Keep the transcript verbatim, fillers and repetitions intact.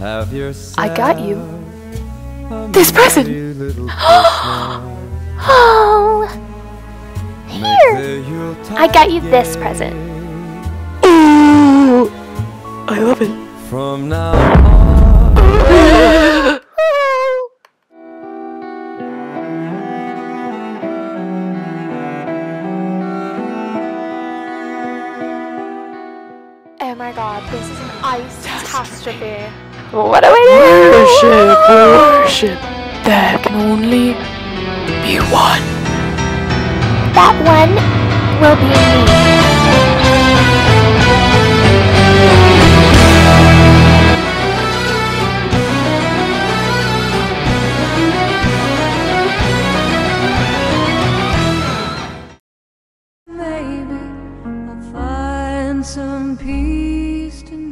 Have yourself I got you a this present. merry little Christmas. Oh, Make the here. Yuletide I got you this gay. present. Ooh, I love it. From now on. Oh my god, this is an ICEtastrophe. What do we do? Worship, worship. There can only be one. That one will be me. Maybe I'll find some peace tonight.